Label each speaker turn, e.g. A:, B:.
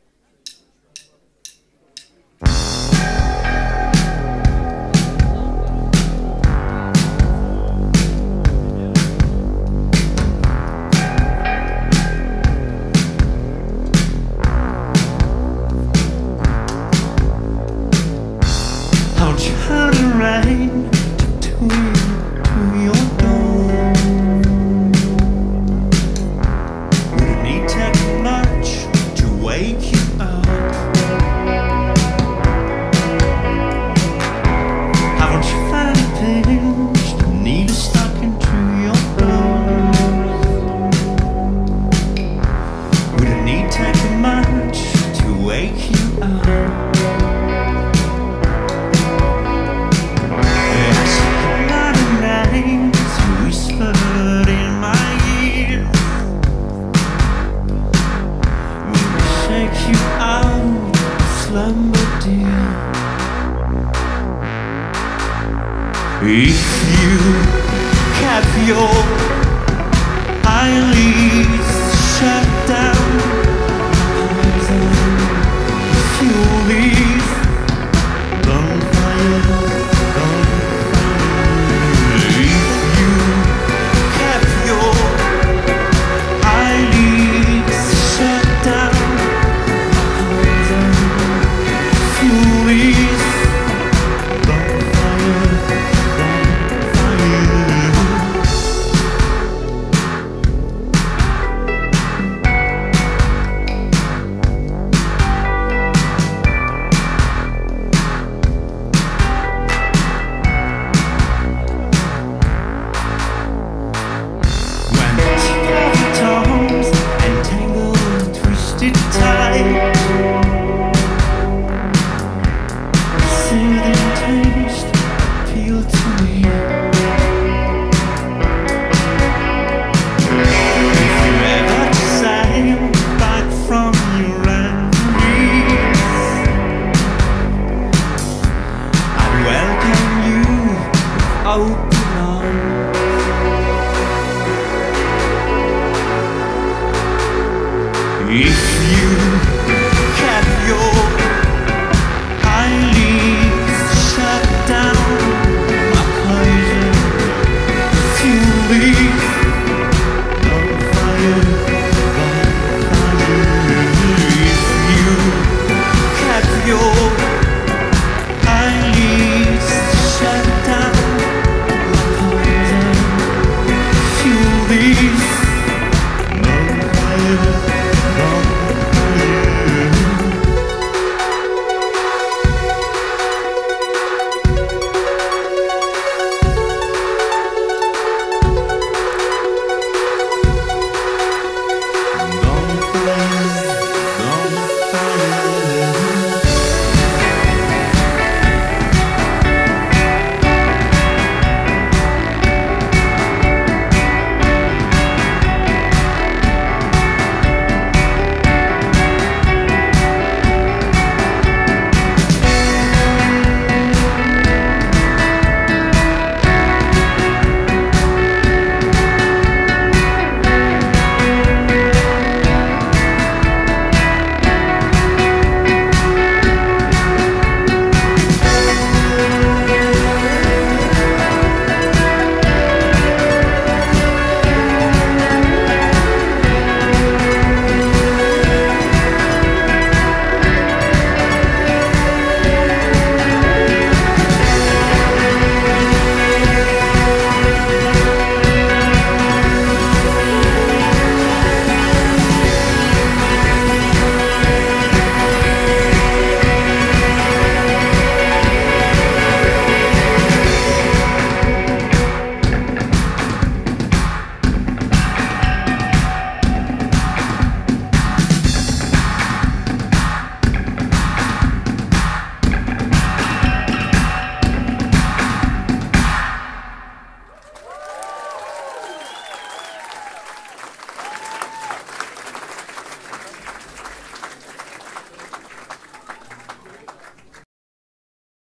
A: I'll turn around to your door. Wouldn't need take much to wake you up. Haven't you found a pinch that need a stocking to your clothes? Wouldn't need take much to wake you up. Whispered in my ear, will shake you out of slumber, dear. If you kept your eyelids shut down, fuel these bonfire. If you kept your eyelids shut down, my poison fuel leaves on fire.